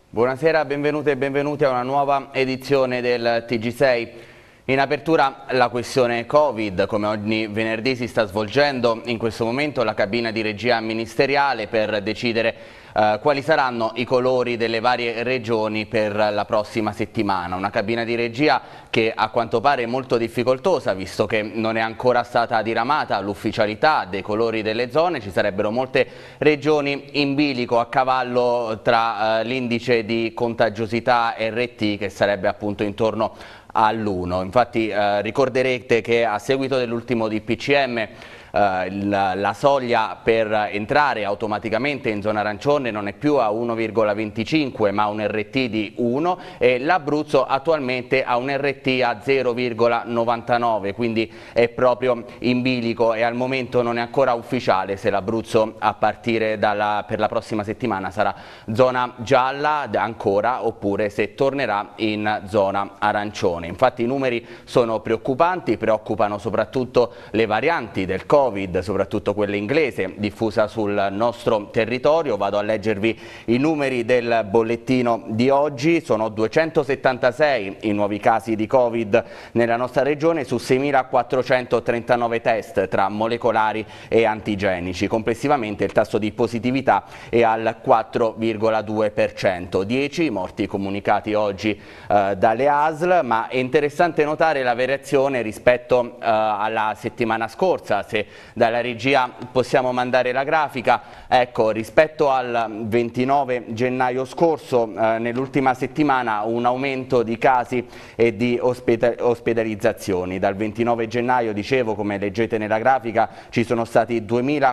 Buonasera, benvenute e benvenuti a una nuova edizione del TG6. In apertura la questione Covid, come ogni venerdì si sta svolgendo in questo momento la cabina di regia ministeriale per decidere quali saranno i colori delle varie regioni per la prossima settimana. Una cabina di regia che a quanto pare è molto difficoltosa, visto che non è ancora stata diramata l'ufficialità dei colori delle zone. Ci sarebbero molte regioni in bilico a cavallo tra l'indice di contagiosità RT, che sarebbe appunto intorno all'1. Infatti ricorderete che a seguito dell'ultimo DPCM la soglia per entrare automaticamente in zona arancione non è più a 1,25 ma un RT di 1 e l'Abruzzo attualmente ha un RT a 0,99, quindi è proprio in bilico e al momento non è ancora ufficiale se l'Abruzzo a partire per la prossima settimana sarà zona gialla ancora oppure se tornerà in zona arancione. Infatti i numeri sono preoccupanti, preoccupano soprattutto le varianti del Covid, soprattutto quella inglese diffusa sul nostro territorio. Vado a leggervi i numeri del bollettino di oggi. Sono 276 i nuovi casi di Covid nella nostra regione su 6.439 test tra molecolari e antigenici. Complessivamente il tasso di positività è al 4,2%. 10 i morti comunicati oggi dalle ASL, ma è interessante notare la variazione rispetto alla settimana scorsa. Se dalla regia possiamo mandare la grafica, ecco, rispetto al 29 gennaio scorso, nell'ultima settimana un aumento di casi e di ospedalizzazioni. Dal 29 gennaio, dicevo, come leggete nella grafica, ci sono stati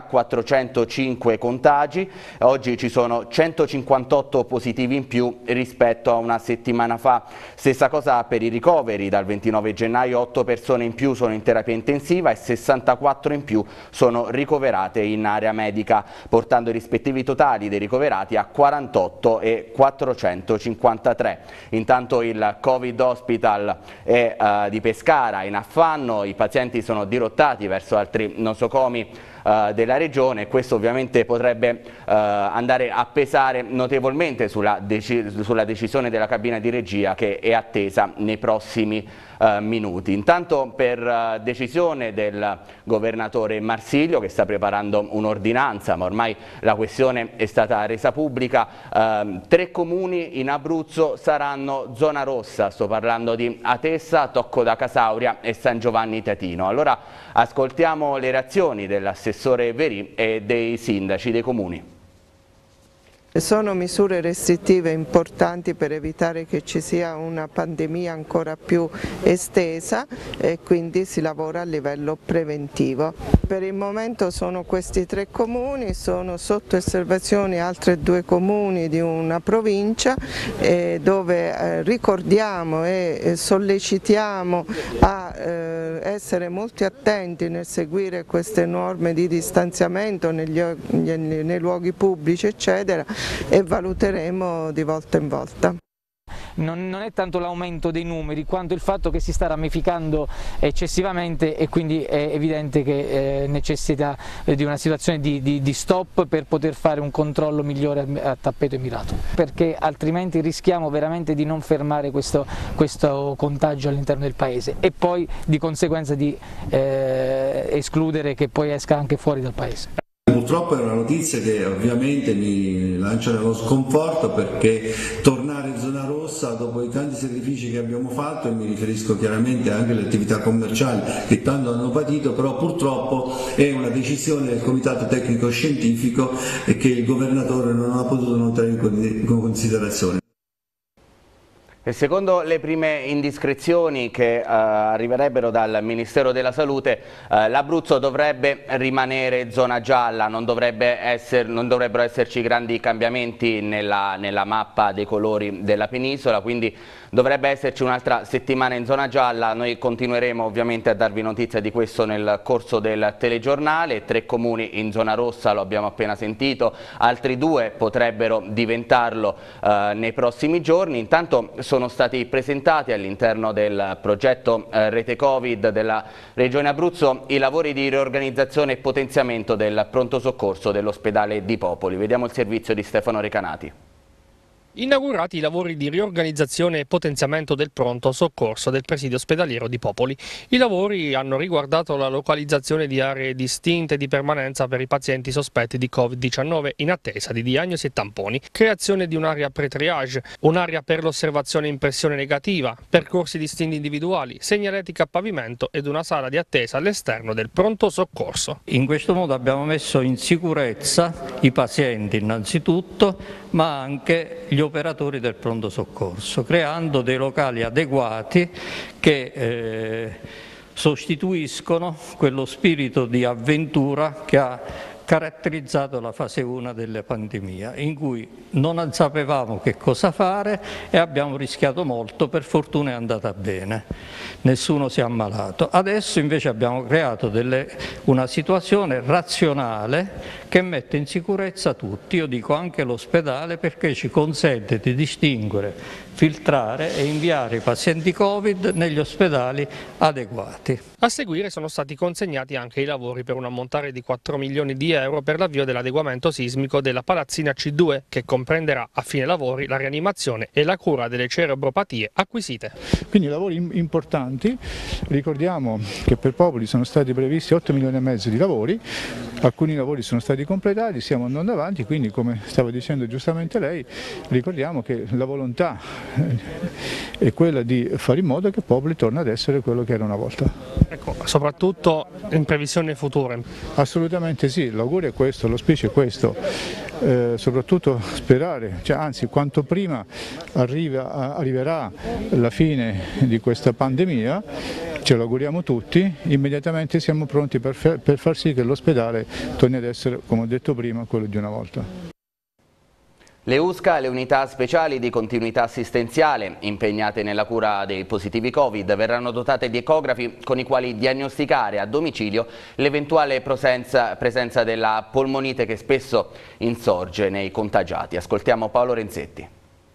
2.405 contagi, oggi ci sono 158 positivi in più rispetto a una settimana fa. Stessa cosa per i ricoveri, dal 29 gennaio 8 persone in più sono in terapia intensiva e 64 in più sono ricoverate in area medica, portando i rispettivi totali dei ricoverati a 48 e 453. Intanto il Covid Hospital è di Pescara in affanno, i pazienti sono dirottati verso altri nosocomi della regione e questo ovviamente potrebbe andare a pesare notevolmente sulla decisione della cabina di regia, che è attesa nei prossimi minuti. Intanto per decisione del governatore Marsilio, che sta preparando un'ordinanza, ma ormai la questione è stata resa pubblica, 3 comuni in Abruzzo saranno zona rossa. Sto parlando di Atessa, Tocco da Casauria e San Giovanni Tetino. Allora ascoltiamo le reazioni dell'assessore Verì e dei sindaci dei comuni. Sono misure restrittive importanti per evitare che ci sia una pandemia ancora più estesa e quindi si lavora a livello preventivo. Per il momento sono questi 3 comuni, sono sotto osservazione altre 2 comuni di una provincia dove ricordiamo e sollecitiamo a essere molto attenti nel seguire queste norme di distanziamento nei luoghi pubblici eccetera, e valuteremo di volta in volta. Non è tanto l'aumento dei numeri quanto il fatto che si sta ramificando eccessivamente e quindi è evidente che necessita di una situazione di stop per poter fare un controllo migliore a tappeto e mirato, perché altrimenti rischiamo veramente di non fermare questo contagio all'interno del paese e poi di conseguenza di escludere che poi esca anche fuori dal paese. Purtroppo è una notizia che ovviamente mi lancia nello sconforto, perché tornare in zona rossa dopo i tanti sacrifici che abbiamo fatto, e mi riferisco chiaramente anche alle attività commerciali che tanto hanno patito, però purtroppo è una decisione del Comitato Tecnico Scientifico e che il governatore non ha potuto non tenere in considerazione. E secondo le prime indiscrezioni che arriverebbero dal Ministero della Salute, l'Abruzzo dovrebbe rimanere zona gialla, non dovrebbero esserci grandi cambiamenti nella mappa dei colori della penisola, quindi dovrebbe esserci un'altra settimana in zona gialla. Noi continueremo ovviamente a darvi notizia di questo nel corso del telegiornale. 3 comuni in zona rossa, lo abbiamo appena sentito, altri 2 potrebbero diventarlo nei prossimi giorni. Intanto sono stati presentati all'interno del progetto Rete Covid della Regione Abruzzo i lavori di riorganizzazione e potenziamento del pronto soccorso dell'ospedale di Popoli. Vediamo il servizio di Stefano Recanati. Inaugurati i lavori di riorganizzazione e potenziamento del pronto soccorso del presidio ospedaliero di Popoli. I lavori hanno riguardato la localizzazione di aree distinte di permanenza per i pazienti sospetti di Covid-19 in attesa di diagnosi e tamponi, creazione di un'area pre-triage, un'area per l'osservazione e impressione negativa, percorsi distinti individuali, segnaletica a pavimento ed una sala di attesa all'esterno del pronto soccorso. In questo modo abbiamo messo in sicurezza i pazienti innanzitutto, ma anche gli operatori del pronto soccorso, creando dei locali adeguati che sostituiscono quello spirito di avventura che ha caratterizzato la fase 1 della pandemia, in cui non sapevamo che cosa fare e abbiamo rischiato molto. Per fortuna è andata bene, nessuno si è ammalato. Adesso invece abbiamo creato una situazione razionale che mette in sicurezza tutti, io dico anche l'ospedale, perché ci consente di distinguere, filtrare e inviare i pazienti Covid negli ospedali adeguati. A seguire sono stati consegnati anche i lavori per un ammontare di 4 milioni di euro per l'avvio dell'adeguamento sismico della palazzina C2, che comprenderà a fine lavori la rianimazione e la cura delle cerebropatie acquisite. Quindi lavori importanti. Ricordiamo che per Popoli sono stati previsti 8 milioni e mezzo di lavori, alcuni lavori sono stati completati, stiamo andando avanti, quindi come stava dicendo giustamente lei, ricordiamo che la volontà è quella di fare in modo che Popoli torni ad essere quello che era una volta. Ecco, soprattutto in previsioni future. Assolutamente sì, l'augurio è questo, l'auspicio è questo, soprattutto sperare, anzi quanto prima arriverà la fine di questa pandemia, ce lo auguriamo tutti, immediatamente siamo pronti per far sì che l'ospedale torni ad essere, come ho detto prima, quello di una volta. Le USCA, le unità speciali di continuità assistenziale impegnate nella cura dei positivi Covid, verranno dotate di ecografi con i quali diagnosticare a domicilio l'eventuale presenza della polmonite che spesso insorge nei contagiati. Ascoltiamo Paolo Renzetti.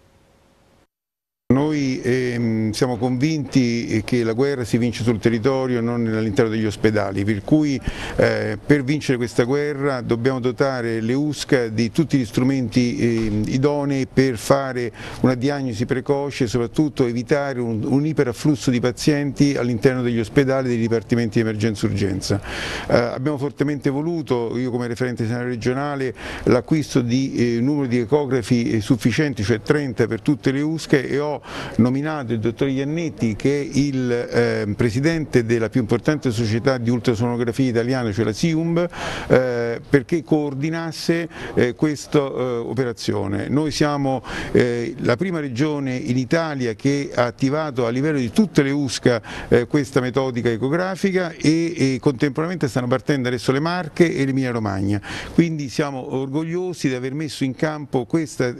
Noi siamo convinti che la guerra si vince sul territorio e non all'interno degli ospedali, per cui per vincere questa guerra dobbiamo dotare le USCA di tutti gli strumenti idonei per fare una diagnosi precoce e soprattutto evitare un iperafflusso di pazienti all'interno degli ospedali e dei dipartimenti di emergenza-urgenza. Abbiamo fortemente voluto, io come referente sanitario regionale, l'acquisto di numero di ecografi sufficienti, cioè 30 per tutte le USCA, e ho nominato il dottor Iannetti, che è il presidente della più importante società di ultrasonografia italiana, cioè la SIUMB, perché coordinasse questa operazione. Noi siamo la prima regione in Italia che ha attivato a livello di tutte le USCA questa metodica ecografica e contemporaneamente stanno partendo adesso le Marche e l'Emilia Romagna, quindi siamo orgogliosi di aver messo in campo questa,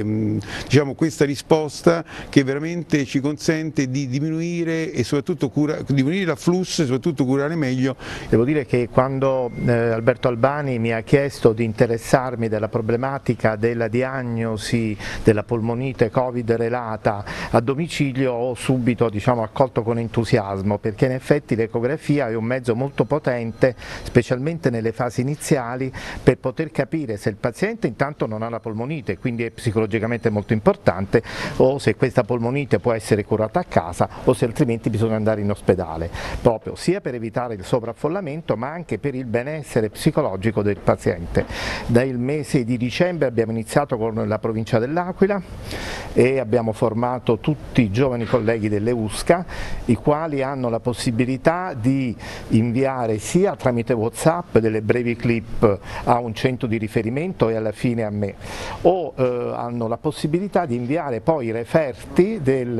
questa risposta che veramente ci consente di diminuire e soprattutto diminuire l'afflusso e soprattutto curare meglio. Devo dire che quando Alberto Albani mi ha chiesto di interessarmi della problematica della diagnosi della polmonite Covid relata a domicilio, ho subito accolto con entusiasmo, perché in effetti l'ecografia è un mezzo molto potente, specialmente nelle fasi iniziali, per poter capire se il paziente intanto non ha la polmonite, quindi è psicologicamente molto importante, o se questa polmonite può essere curata a casa o se altrimenti bisogna andare in ospedale, proprio sia per evitare il sovraffollamento ma anche per il benessere psicologico del paziente. Dal mese di dicembre abbiamo iniziato con la provincia dell'Aquila e abbiamo formato tutti i giovani colleghi delle USCA, i quali hanno la possibilità di inviare sia tramite WhatsApp delle brevi clip a un centro di riferimento e alla fine a me, o hanno la possibilità di inviare poi i referti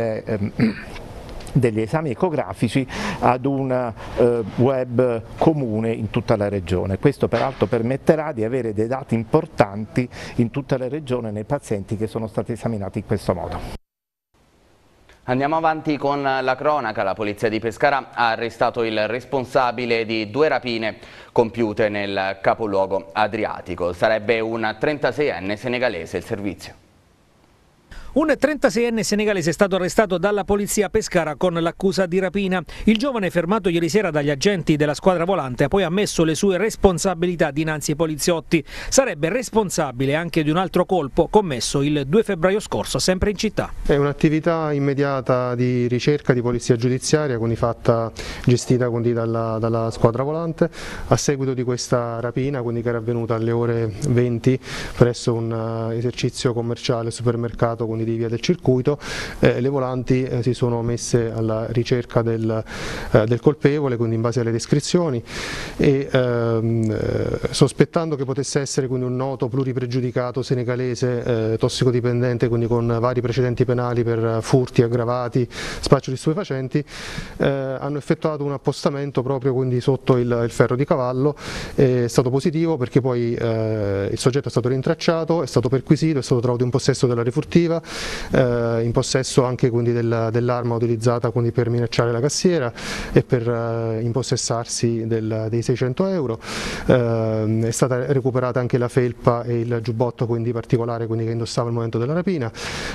degli esami ecografici ad un web comune in tutta la regione. Questo peraltro permetterà di avere dei dati importanti in tutta la regione nei pazienti che sono stati esaminati in questo modo. Andiamo avanti con la cronaca. La polizia di Pescara ha arrestato il responsabile di 2 rapine compiute nel capoluogo adriatico. Sarebbe un 36enne senegalese il servizio. Un 36enne senegalese è stato arrestato dalla polizia a Pescara con l'accusa di rapina. Il giovane, fermato ieri sera dagli agenti della squadra volante, ha poi ammesso le sue responsabilità dinanzi ai poliziotti. Sarebbe responsabile anche di un altro colpo commesso il 2 febbraio scorso, sempre in città. È un'attività immediata di ricerca di polizia giudiziaria, quindi gestita quindi dalla squadra volante, a seguito di questa rapina, quindi che era avvenuta alle ore 20 presso un esercizio commerciale supermercato di via del Circuito. Le volanti si sono messe alla ricerca del colpevole, quindi in base alle descrizioni, e sospettando che potesse essere quindi un noto pluripregiudicato senegalese tossicodipendente, quindi con vari precedenti penali per furti aggravati, spaccio di stupefacenti, hanno effettuato un appostamento proprio quindi sotto il ferro di cavallo. È stato positivo perché poi il soggetto è stato rintracciato, è stato perquisito, è stato trovato in possesso della refurtiva, in possesso anche quindi dell'arma utilizzata quindi per minacciare la cassiera e per impossessarsi dei 600 euro. È stata recuperata anche la felpa e il giubbotto quindi particolare quindi che indossava al momento della rapina,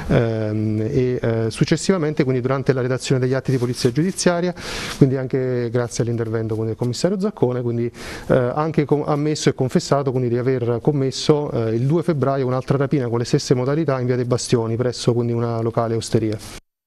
e successivamente quindi durante la redazione degli atti di polizia giudiziaria, quindi anche grazie all'intervento del commissario Zaccone, quindi anche ammesso e confessato quindi di aver commesso il 2 febbraio un'altra rapina con le stesse modalità in via dei Bastioni, presso quindi una locale osteria.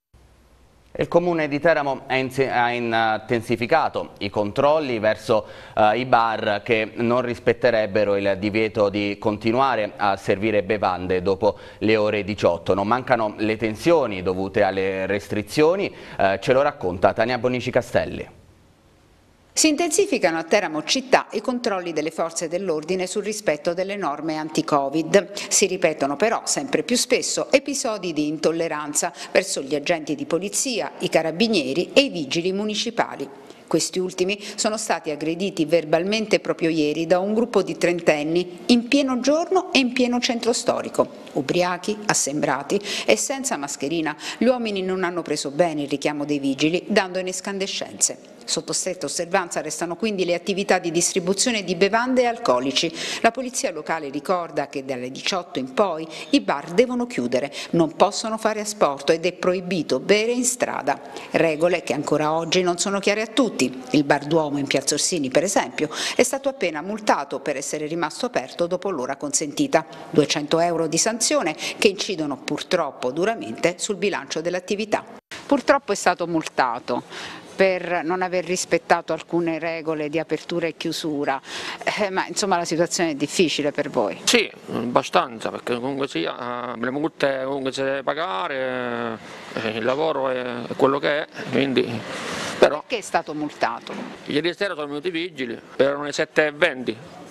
Il Comune di Teramo ha intensificato i controlli verso i bar che non rispetterebbero il divieto di continuare a servire bevande dopo le ore 18. Non mancano le tensioni dovute alle restrizioni, ce lo racconta Tania Bonici Castelli. Si intensificano a Teramo città i controlli delle forze dell'ordine sul rispetto delle norme anti-Covid. Si ripetono però sempre più spesso episodi di intolleranza verso gli agenti di polizia, i carabinieri e i vigili municipali. Questi ultimi sono stati aggrediti verbalmente proprio ieri da un gruppo di trentenni in pieno giorno e in pieno centro storico. Ubriachi, assembrati e senza mascherina, gli uomini non hanno preso bene il richiamo dei vigili, dando in escandescenze. Sotto stretta osservanza restano quindi le attività di distribuzione di bevande e alcolici. La polizia locale ricorda che dalle 18 in poi i bar devono chiudere, non possono fare asporto ed è proibito bere in strada. Regole che ancora oggi non sono chiare a tutti. Il Bar Duomo in Piazza Orsini, per esempio, è stato appena multato per essere rimasto aperto dopo l'ora consentita. 200 euro di sanzione che incidono purtroppo duramente sul bilancio dell'attività. Purtroppo è stato multato per non aver rispettato alcune regole di apertura e chiusura, ma insomma la situazione è difficile per voi? Sì, abbastanza, perché comunque sia, le multe comunque si deve pagare, il lavoro è quello che è, quindi... Però, perché è stato multato? Ieri sera sono venuti i vigili, erano le 7:20,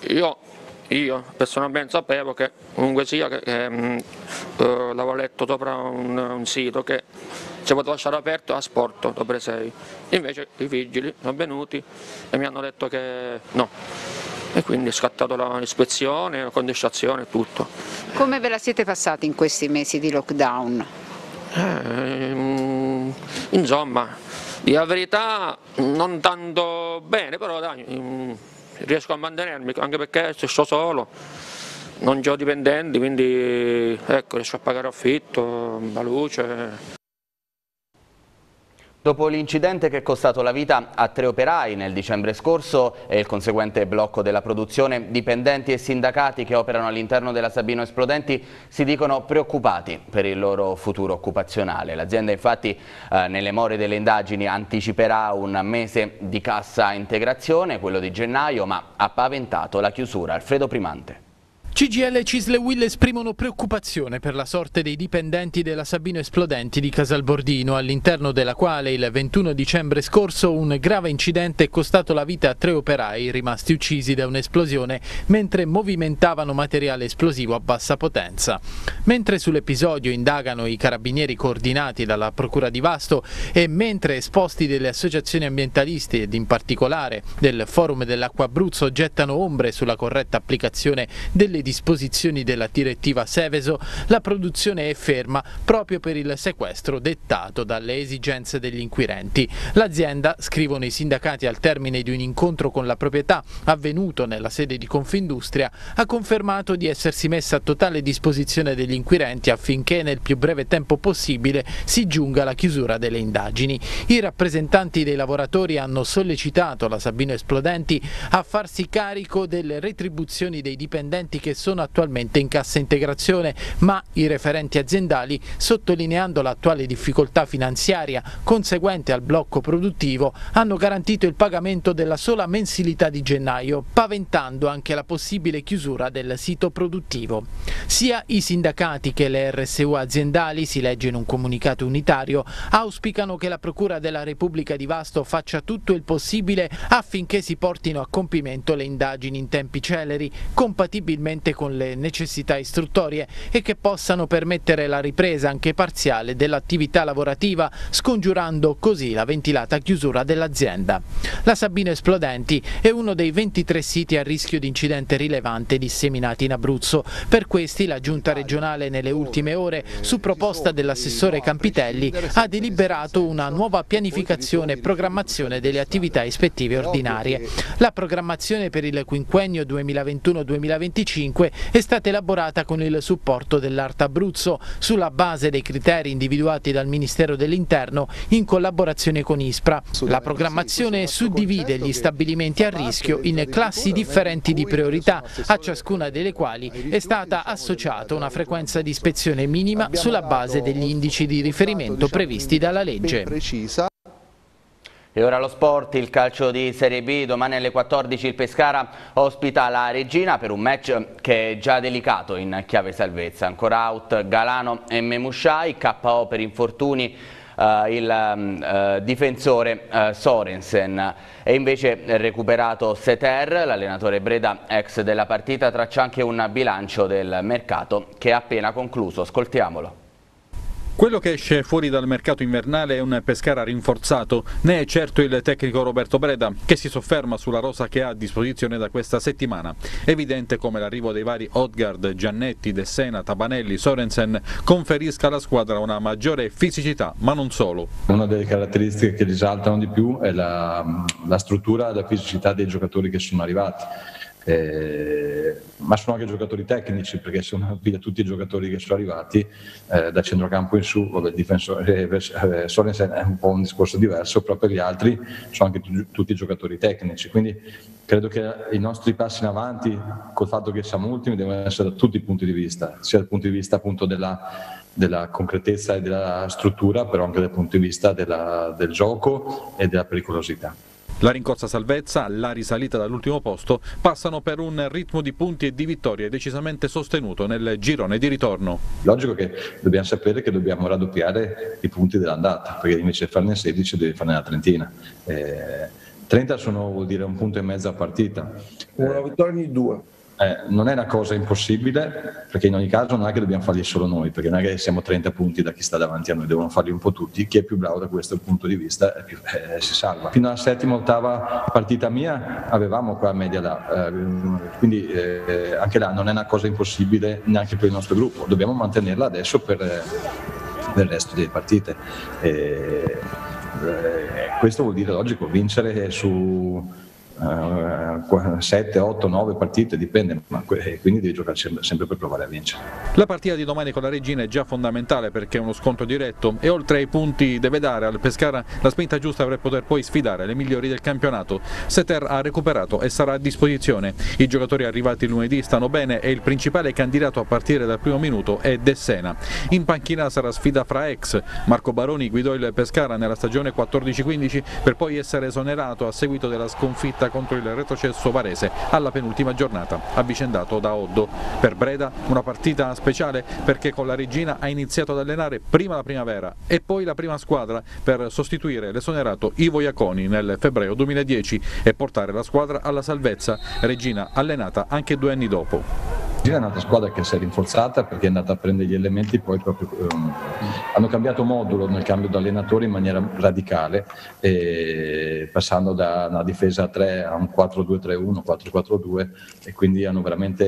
io personalmente sapevo che comunque sia, l'avevo letto sopra un sito che si poteva lasciare aperto a sport dopo le 6, invece i vigili sono venuti e mi hanno detto che no, e quindi è scattata l'ispezione, la contestazione e tutto. Come ve la siete passati in questi mesi di lockdown? Insomma, la verità non tanto bene, però dai, riesco a mantenermi, anche perché sto solo, non ho dipendenti, quindi ecco, riesco a pagare affitto, la luce. Dopo l'incidente che è costato la vita a 3 operai nel dicembre scorso e il conseguente blocco della produzione, dipendenti e sindacati che operano all'interno della Sabino Esplodenti si dicono preoccupati per il loro futuro occupazionale. L'azienda infatti nelle more delle indagini anticiperà un mese di cassa integrazione, quello di gennaio, ma ha paventato la chiusura. Alfredo Primante. CGIL e CISL e UIL esprimono preoccupazione per la sorte dei dipendenti della Sabino Esplodenti di Casalbordino, all'interno della quale il 21 dicembre scorso un grave incidente è costato la vita a 3 operai rimasti uccisi da un'esplosione mentre movimentavano materiale esplosivo a bassa potenza. Mentre sull'episodio indagano i carabinieri coordinati dalla Procura di Vasto e mentre esposti delle associazioni ambientaliste ed in particolare del Forum dell'Acqua Abruzzo gettano ombre sulla corretta applicazione delle disposizioni della direttiva Seveso, la produzione è ferma proprio per il sequestro dettato dalle esigenze degli inquirenti. L'azienda, scrivono i sindacati al termine di un incontro con la proprietà avvenuto nella sede di Confindustria, ha confermato di essersi messa a totale disposizione degli inquirenti affinché nel più breve tempo possibile si giunga alla chiusura delle indagini. I rappresentanti dei lavoratori hanno sollecitato la Sabino Esplodenti a farsi carico delle retribuzioni dei dipendenti che sono attualmente in cassa integrazione, ma i referenti aziendali, sottolineando l'attuale difficoltà finanziaria conseguente al blocco produttivo, hanno garantito il pagamento della sola mensilità di gennaio, paventando anche la possibile chiusura del sito produttivo. Sia i sindacati che le RSU aziendali, si legge in un comunicato unitario, auspicano che la Procura della Repubblica di Vasto faccia tutto il possibile affinché si portino a compimento le indagini in tempi celeri, compatibilmente con le necessità istruttorie, e che possano permettere la ripresa anche parziale dell'attività lavorativa, scongiurando così la ventilata chiusura dell'azienda. La Sabino Esplodenti è uno dei 23 siti a rischio di incidente rilevante disseminati in Abruzzo. Per questi la Giunta regionale nelle ultime ore, su proposta dell'assessore Campitelli, ha deliberato una nuova pianificazione e programmazione delle attività ispettive ordinarie. La programmazione per il quinquennio 2021-2025 è stata elaborata con il supporto dell'Art Abruzzo, sulla base dei criteri individuati dal Ministero dell'Interno in collaborazione con ISPRA. La programmazione suddivide gli stabilimenti a rischio in classi differenti di priorità, a ciascuna delle quali è stata associata una frequenza di ispezione minima sulla base degli indici di riferimento previsti dalla legge. E ora lo sport, il calcio di Serie B. Domani alle 14 il Pescara ospita la Regina per un match che è già delicato in chiave salvezza. Ancora out Galano e Memushai, KO per infortuni il difensore Sorensen, e invece recuperato Seter. L'allenatore Breda, ex della partita, traccia anche un bilancio del mercato che è appena concluso. Ascoltiamolo. Quello che esce fuori dal mercato invernale è un Pescara rinforzato, ne è certo il tecnico Roberto Breda, che si sofferma sulla rosa che ha a disposizione da questa settimana. Evidente come l'arrivo dei vari Odgaard, Giannetti, De Sena, Tabanelli, Sorensen conferisca alla squadra una maggiore fisicità, ma non solo. Una delle caratteristiche che risaltano di più è la struttura e la fisicità dei giocatori che sono arrivati. Ma sono anche giocatori tecnici, perché sono via tutti i giocatori che sono arrivati da centrocampo in su. Vabbè, il difensore Sorensen è un po' un discorso diverso, però per gli altri sono anche tutti giocatori tecnici, quindi credo che i nostri passi in avanti, col fatto che siamo ultimi, devono essere da tutti i punti di vista, sia dal punto di vista appunto della concretezza e della struttura, però anche dal punto di vista del gioco e della pericolosità. La rincorsa salvezza, la risalita dall'ultimo posto passano per un ritmo di punti e di vittorie decisamente sostenuto nel girone di ritorno. Logico che dobbiamo sapere che dobbiamo raddoppiare i punti dell'andata, perché invece di farne 16 devi farne una trentina. 30 vuol dire 1,5 punti a partita. Una vittoria ogni 2. Non è una cosa impossibile, perché in ogni caso non è che dobbiamo farli solo noi, perché non è che siamo 30 punti da chi sta davanti a noi, devono farli un po' tutti. Chi è più bravo da questo punto di vista si salva. Fino alla settima, ottava partita mia avevamo quella media là, quindi anche là non è una cosa impossibile neanche per il nostro gruppo, dobbiamo mantenerla adesso per il resto delle partite. Questo vuol dire, logico, vincere su 7, 8, 9 partite, dipende, ma quindi devi giocare sempre per provare a vincere. La partita di domani con la Regina è già fondamentale, perché è uno scontro diretto e oltre ai punti deve dare al Pescara la spinta giusta per poter poi sfidare le migliori del campionato. Seter ha recuperato e sarà a disposizione. I giocatori arrivati lunedì stanno bene e il principale candidato a partire dal primo minuto è De Sena. In panchina sarà sfida fra ex. Marco Baroni guidò il Pescara nella stagione 14-15 per poi essere esonerato a seguito della sconfitta contro il retrocesso varese alla penultima giornata, avvicendato da Oddo. Per Breda una partita speciale, perché con la Regina ha iniziato ad allenare prima la primavera e poi la prima squadra per sostituire l'esonerato Ivo Iaconi nel febbraio 2010 e portare la squadra alla salvezza. Regina allenata anche 2 anni dopo. È un'altra squadra che si è rinforzata perché è andata a prendere gli elementi, poi proprio hanno cambiato modulo nel cambio di allenatore in maniera radicale, passando da una difesa a 3 a un 4-2-3-1, 4-4-2, e quindi hanno veramente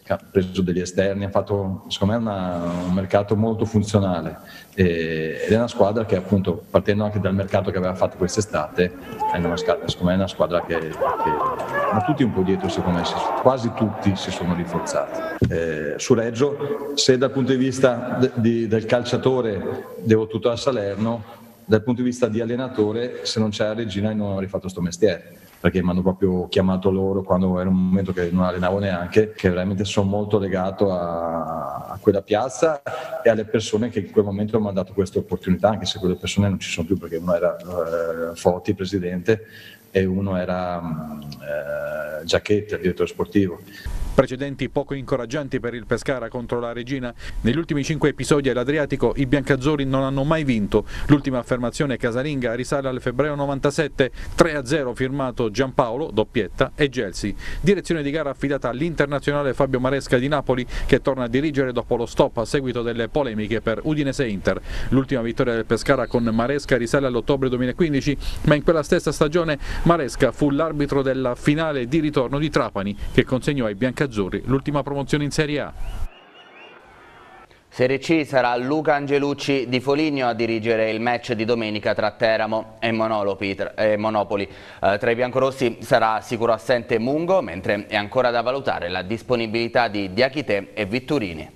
ha preso degli esterni, ha fatto secondo me un mercato molto funzionale ed è una squadra che appunto, partendo anche dal mercato che aveva fatto quest'estate, secondo me è una squadra che ma tutti un po' dietro, secondo me quasi tutti si sono rinforzati. Su Reggio, se dal punto di vista del calciatore devo tutto a Salerno, dal punto di vista di allenatore, se non c'è la Regina non avrei fatto sto mestiere, perché mi hanno proprio chiamato loro quando era un momento che non allenavo neanche, che veramente sono molto legato a quella piazza e alle persone che in quel momento mi hanno dato questa opportunità, anche se quelle persone non ci sono più, perché uno era Foti, presidente, e uno era Giacchetti, il direttore sportivo. Precedenti poco incoraggianti per il Pescara contro la Regina. Negli ultimi 5 episodi all'Adriatico i biancazzurri non hanno mai vinto. L'ultima affermazione casalinga risale al febbraio 97, 3-0 firmato Giampaolo, doppietta, e Gelsi. Direzione di gara affidata all'internazionale Fabio Maresca di Napoli, che torna a dirigere dopo lo stop a seguito delle polemiche per Udinese-Inter. L'ultima vittoria del Pescara con Maresca risale all'ottobre 2015, ma in quella stessa stagione Maresca fu l'arbitro della finale di ritorno di Trapani, che consegnò ai biancazzurri l'ultima promozione in Serie A. Serie C sarà Luca Angelucci di Foligno a dirigere il match di domenica tra Teramo e Monopoli. Tra i biancorossi sarà sicuro assente Mungo, mentre è ancora da valutare la disponibilità di Diachité e Vitturini.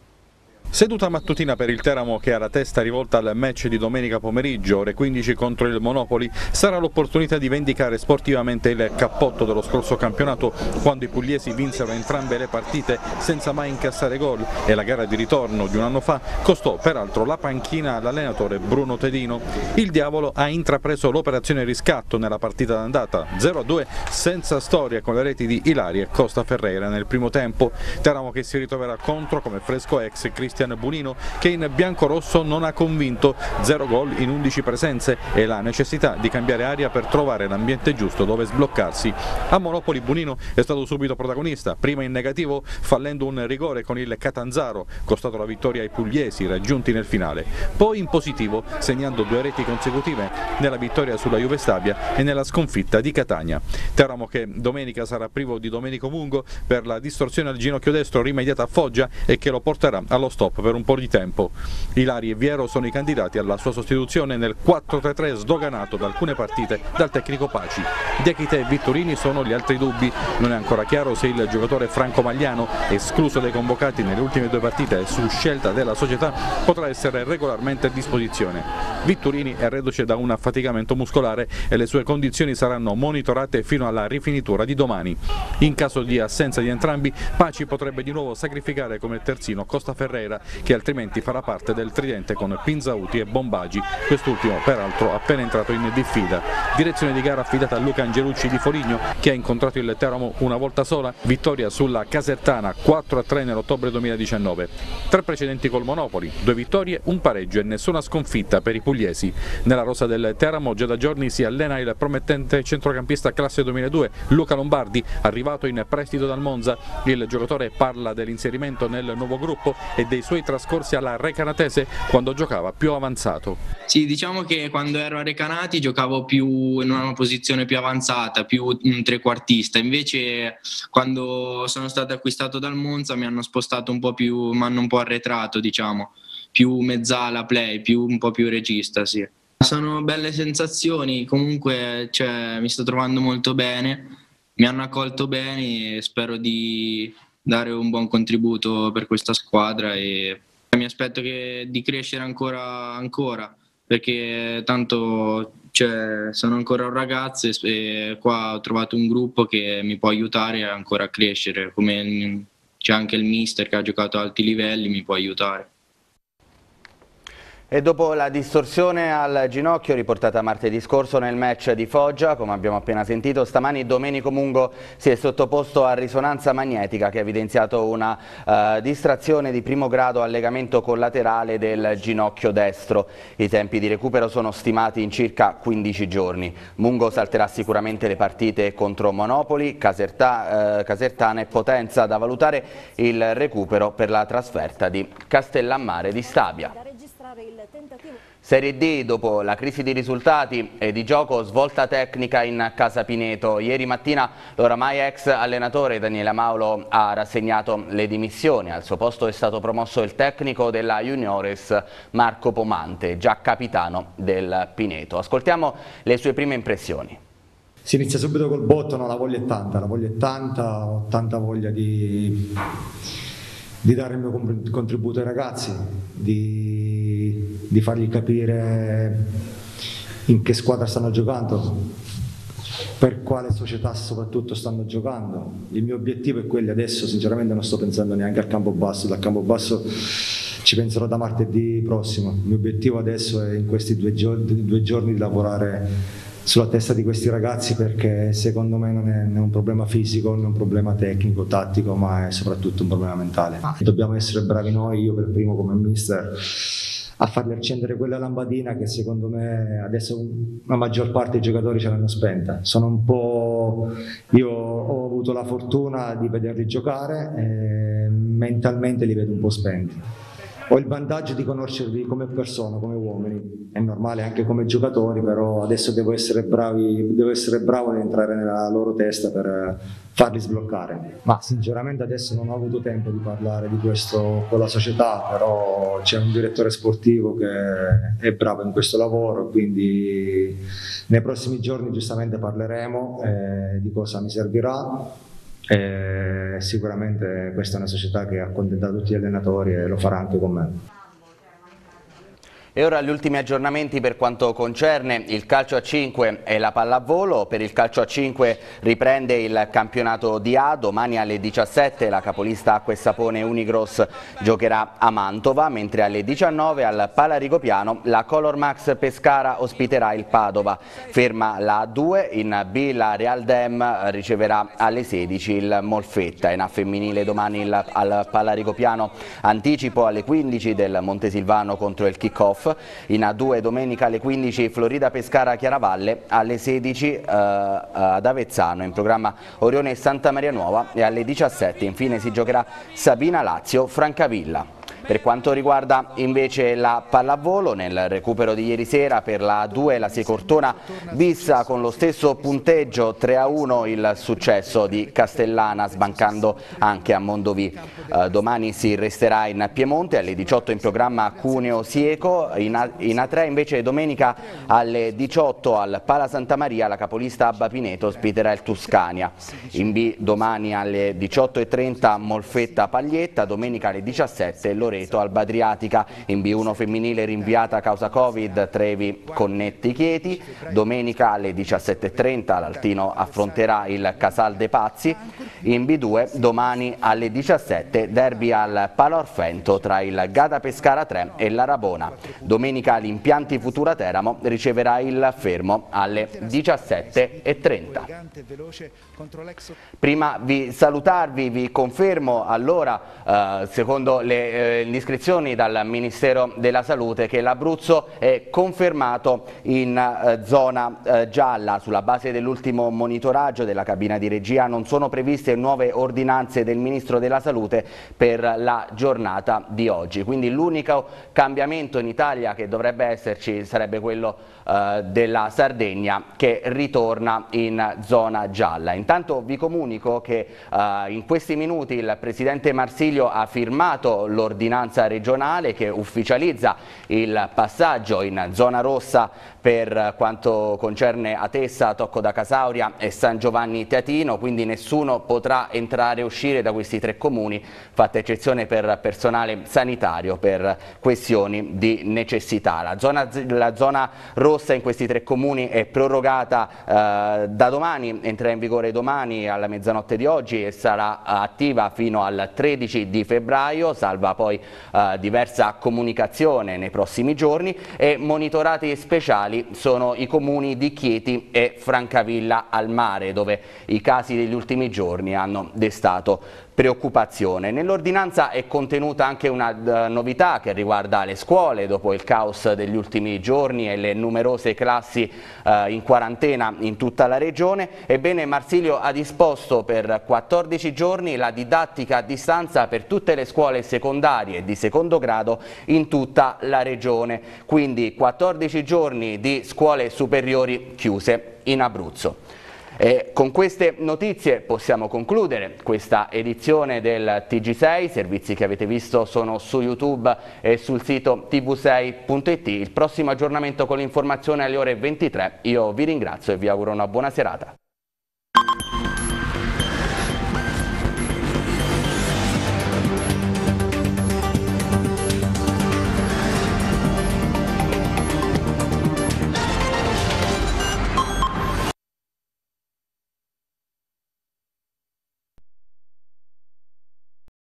Seduta mattutina per il Teramo, che ha la testa rivolta al match di domenica pomeriggio, ore 15 contro il Monopoli. Sarà l'opportunità di vendicare sportivamente il cappotto dello scorso campionato, quando i pugliesi vinsero entrambe le partite senza mai incassare gol, e la gara di ritorno di un anno fa costò peraltro la panchina all'allenatore Bruno Tedino. Il Diavolo ha intrapreso l'operazione riscatto nella partita d'andata 0-2 senza storia, con le reti di Ilari e Costa Ferreira nel primo tempo. Teramo che si ritroverà contro come fresco ex Cristian Bunino, che in biancorosso non ha convinto, 0 gol in 11 presenze e la necessità di cambiare aria per trovare l'ambiente giusto dove sbloccarsi. A Monopoli Bunino è stato subito protagonista, prima in negativo fallendo un rigore con il Catanzaro, costato la vittoria ai pugliesi raggiunti nel finale, poi in positivo segnando 2 reti consecutive nella vittoria sulla Juve Stabia e nella sconfitta di Catania. Teramo che domenica sarà privo di Domenico Mungo per la distorsione al ginocchio destro rimediata a Foggia e che lo porterà allo stop per un po' di tempo. Ilari e Viero sono i candidati alla sua sostituzione nel 4-3-3 sdoganato da alcune partite dal tecnico Paci. Diachité e Vitturini sono gli altri dubbi. Non è ancora chiaro se il giocatore Franco Magliano, escluso dai convocati nelle ultime 2 partite su scelta della società, potrà essere regolarmente a disposizione. Vitturini è reduce da un affaticamento muscolare e le sue condizioni saranno monitorate fino alla rifinitura di domani. In caso di assenza di entrambi, Paci potrebbe di nuovo sacrificare come terzino Costa Ferreira, che altrimenti farà parte del tridente con Pinzauti e Bombagi, quest'ultimo peraltro appena entrato in diffida. Direzione di gara affidata a Luca Angelucci di Foligno, che ha incontrato il Teramo una volta sola, vittoria sulla Casertana 4-3 nell'ottobre 2019. 3 precedenti col Monopoli, 2 vittorie, un pareggio e nessuna sconfitta per i pugliesi. Nella rosa del Teramo già da giorni si allena il promettente centrocampista classe 2002 Luca Lombardi, arrivato in prestito dal Monza. Il giocatore parla dell'inserimento nel nuovo gruppo e dei suoi trascorsi alla Recanatese quando giocava più avanzato. Sì, diciamo che quando ero a Recanati giocavo più in una posizione più avanzata, più un trequartista, invece quando sono stato acquistato dal Monza mi hanno spostato un po' più, mi hanno un po' arretrato, diciamo, più mezzala play, un po' più regista, sì. Sono belle sensazioni, comunque mi sto trovando molto bene, mi hanno accolto bene e spero di dare un buon contributo per questa squadra e mi aspetto di crescere ancora perché tanto sono ancora un ragazzo e qua ho trovato un gruppo che mi può aiutare ancora a crescere, come c'è anche il mister che ha giocato a alti livelli, mi può aiutare. E dopo la distorsione al ginocchio riportata martedì scorso nel match di Foggia, come abbiamo appena sentito, stamani Domenico Mungo si è sottoposto a risonanza magnetica che ha evidenziato una distrazione di primo grado al legamento collaterale del ginocchio destro. I tempi di recupero sono stimati in circa 15 giorni. Mungo salterà sicuramente le partite contro Monopoli, Casertana e Potenza, da valutare il recupero per la trasferta di Castellammare di Stabia. Serie D, dopo la crisi di risultati e di gioco, svolta tecnica in Casa Pineto. Ieri mattina l'oramai ex allenatore Daniele Maulo ha rassegnato le dimissioni. Al suo posto è stato promosso il tecnico della Juniores Marco Pomante, già capitano del Pineto. Ascoltiamo le sue prime impressioni. Si inizia subito col botto, no? La voglia è tanta, ho tanta voglia di dare il mio contributo ai ragazzi, di fargli capire in che squadra stanno giocando, per quale società soprattutto stanno giocando. Il mio obiettivo è quello. Adesso sinceramente non sto pensando neanche al Campobasso, dal Campobasso ci penserò da martedì prossimo. Il mio obiettivo adesso è in questi due giorni di lavorare sulla testa di questi ragazzi, perché secondo me non è un problema fisico, non è un problema tecnico, tattico, ma è soprattutto un problema mentale. Dobbiamo essere bravi noi, io per primo come mister, a fargli accendere quella lampadina che secondo me adesso la maggior parte dei giocatori ce l'hanno spenta. Io ho avuto la fortuna di vederli giocare e mentalmente li vedo un po' spenti. Ho il vantaggio di conoscerli come persone, come uomini, è normale anche come giocatori, però adesso devo essere bravo ad entrare nella loro testa per farli sbloccare. Ma sinceramente adesso non ho avuto tempo di parlare di questo con la società, però c'è un direttore sportivo che è bravo in questo lavoro, quindi nei prossimi giorni giustamente parleremo di cosa mi servirà. Sicuramente questa è una società che accontenta tutti gli allenatori e lo farà anche con me. E ora gli ultimi aggiornamenti per quanto concerne il calcio a 5 e la pallavolo. Per il calcio a 5 riprende il campionato di A. Domani alle 17 la capolista Acqua e Sapone Unigros giocherà a Mantova, mentre alle 19 al Pala Rigopiano la Color Max Pescara ospiterà il Padova. Ferma la A2, in B la Real Dem riceverà alle 16 il Molfetta. In A femminile domani al Pala Rigopiano anticipo alle 15 del Montesilvano contro il Kick-Off. In A2 domenica alle 15 Florida Pescara Chiaravalle, alle 16 ad Avezzano in programma Orione e Santa Maria Nuova, e alle 17 infine si giocherà Sabina Lazio Francavilla. Per quanto riguarda invece la pallavolo, nel recupero di ieri sera per la A2 la Secortona vissa con lo stesso punteggio 3-1 il successo di Castellana, sbancando anche a Mondovì. Domani si resterà in Piemonte, alle 18 in programma Cuneo Sieco. In A3 invece domenica alle 18 al Pala Santa Maria la capolista Abba Pineto ospiterà il Tuscania. In B domani alle 18:30 Molfetta Paglietta, domenica alle 17 Loreto Alba Adriatica. In B1 femminile rinviata a causa Covid Trevi Connetti Chieti. Domenica alle 17:30 l'Altino affronterà il Casal de Pazzi. In B2 domani alle 17 derby al Palo Orfento tra il Gada Pescara 3 e l'Arabona. Domenica l'Impianti Futura Teramo riceverà il Fermo alle 17:30. Prima di salutarvi vi confermo allora, secondo le indiscrezioni dal Ministero della Salute, che l'Abruzzo è confermato in zona gialla. Sulla base dell'ultimo monitoraggio della cabina di regia non sono previste nuove ordinanze del Ministro della Salute per la giornata di oggi. Quindi l'unico cambiamento in Italia che dovrebbe esserci sarebbe quello della Sardegna, che ritorna in zona gialla. Intanto vi comunico che in questi minuti il Presidente Marsilio ha firmato l'ordinanza regionale che ufficializza il passaggio in zona rossa per quanto concerne Atessa, Tocco da Casauria e San Giovanni Teatino, quindi nessuno potrà entrare e uscire da questi tre comuni, fatta eccezione per personale sanitario per questioni di necessità. La zona rossa in questi tre comuni è prorogata da domani, entrerà in vigore domani alla mezzanotte di oggi e sarà attiva fino al 13 di febbraio, salva poi diversa comunicazione nei prossimi giorni, e monitorati speciali sono i comuni di Chieti e Francavilla al Mare, dove i casi degli ultimi giorni hanno destato preoccupazione. Nell'ordinanza è contenuta anche una novità che riguarda le scuole dopo il caos degli ultimi giorni e le numerose classi in quarantena in tutta la regione. Ebbene, Marsilio ha disposto per 14 giorni la didattica a distanza per tutte le scuole secondarie di secondo grado in tutta la regione, quindi 14 giorni di scuole superiori chiuse in Abruzzo. E con queste notizie possiamo concludere questa edizione del TG6, i servizi che avete visto sono su YouTube e sul sito tv6.it. Il prossimo aggiornamento con l'informazione alle ore 23, io vi ringrazio e vi auguro una buona serata.